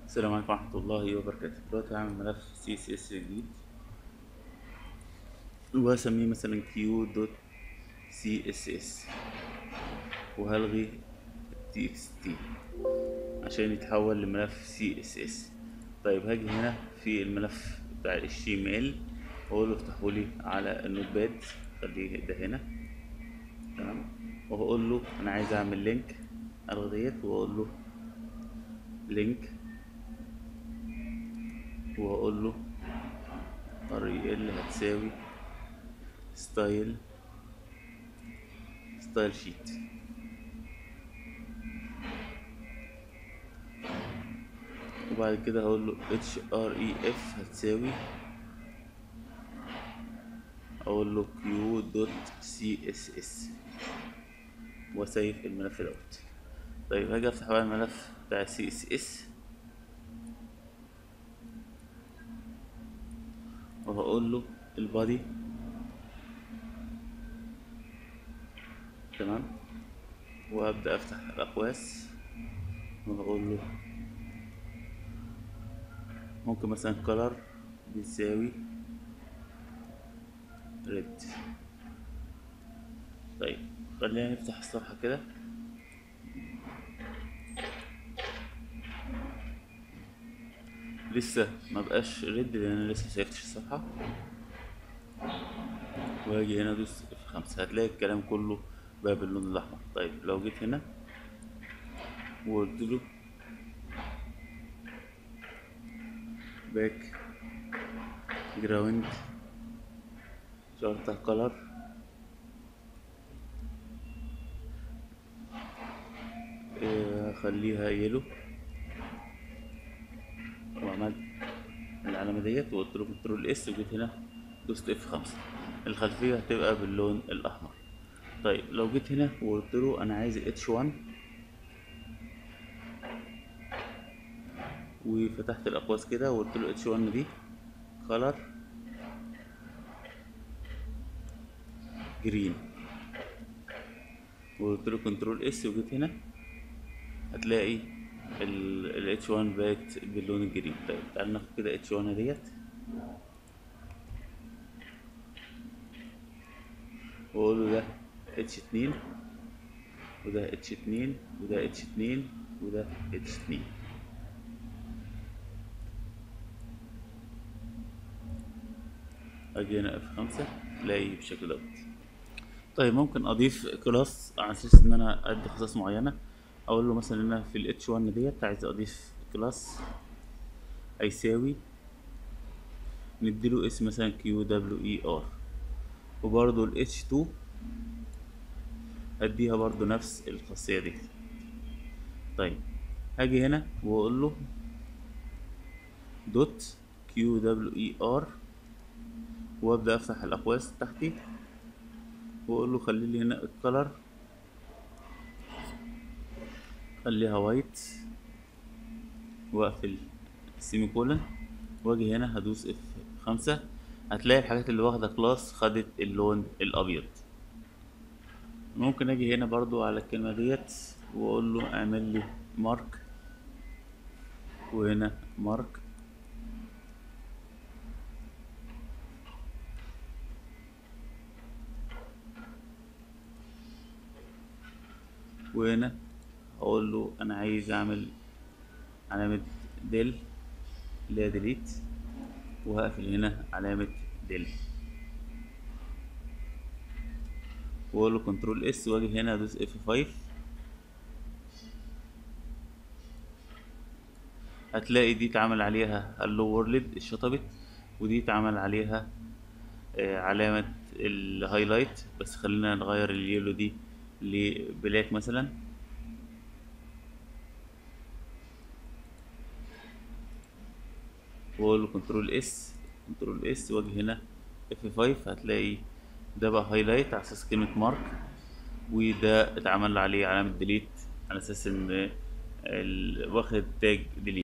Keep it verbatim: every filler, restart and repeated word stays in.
السلام عليكم ورحمة الله وبركاته. دلوقتي هعمل ملف سي اس اس جديد وهسميه مثلا كيو دوت سي اس اس، وهلغي تي اكس تي عشان يتحول لملف سي اس اس. طيب هاجي هنا في الملف بتاع الجيميل واقول له افتحولي على النوت باد، خليه ده هنا. تمام. وهقول له انا عايز اعمل لينك، الغي ديت واقول له لينك، واقول له ار ال هتساوي ستايل ستايل شيت. وبعد كده هقول له اتش ار اي اف هتساوي، اقول له كيو دوت سي اس اس واسيف الملف دوت. طيب هاجي افتح بقى الملف بتاع سي اس اس وهقول له البادي. تمام. وابدا افتح الاقواس وهقول له ممكن مثلا color بيساوي ريد. طيب خلينا نفتح الصفحة كده. لسه ما بقاش ريد لان انا لسه سيفتش الصفحة. واجي هنا ادوس اف خمسة هتلاقي الكلام كله بقى باللون الاحمر. طيب لو جيت هنا وقلت له باك جراوند شرطة كلر، خليها يلو، وعملت العلامة ديت وقلت له كنترول اس وجيت هنا دوست اف خمسة، الخلفية هتبقى باللون الأحمر. طيب لو جيت هنا وقلت له أنا عايز اتش واحد وفتحت الأقواس كده وقلت له اتش واحد دي كلر جرين وقلت له كنترول اس وجيت هنا هتلاقي ال اتش واحد بقت باللون الجرين. طيب تعال ناخد كده اتش واحد ديت واقول له ده اتش اتنين وده اتش اتنين وده اتش اتنين وده اتش اتنين. اجي هنا اف خمسة تلاقي بالشكل دوت. طيب ممكن اضيف كلاس على اساس ان انا ادي خصائص معينه. اقول له مثلا ان انا في الاتش واحد ديت عايز اضيف كلاس هيساوي نديله اسم مثلا كيو دبليو اي ار، وبرضه الاتش اتنين اديها برضه نفس الخاصيه دي. طيب هاجي هنا واقول له دوت كيو دبليو اي ار وابدا افتح الاقواس تحتي واقول له خلي لي هنا الكلر خليها وايت واقفل السيمي كولن واجي هنا هدوس اف خمسة هتلاقي الحاجات اللي واخده كلاس خدت اللون الابيض. ممكن اجي هنا برضو على الكلمه ديت واقول له اعمل لي مارك وهنا مارك وهنا اقول له انا عايز اعمل علامه ديل اللي هي ديليت وهقفل هنا علامه ديل واقول له كنترول اس واجي هنا ادوس اف خمسة هتلاقي دي اتعمل عليها هالو وورلد اتشطبت ودي اتعمل عليها آه علامة الهايلايت. بس خلينا نغير اليلو دي لبلاك مثلا واقول له كنترول اس كنترول اس واجي هنا اف خمسة هتلاقي ده بقى هايلايت على اساس كلمة مارك، وده اتعمل عليه علامة ديليت على اساس ان واخد تاج ديليت.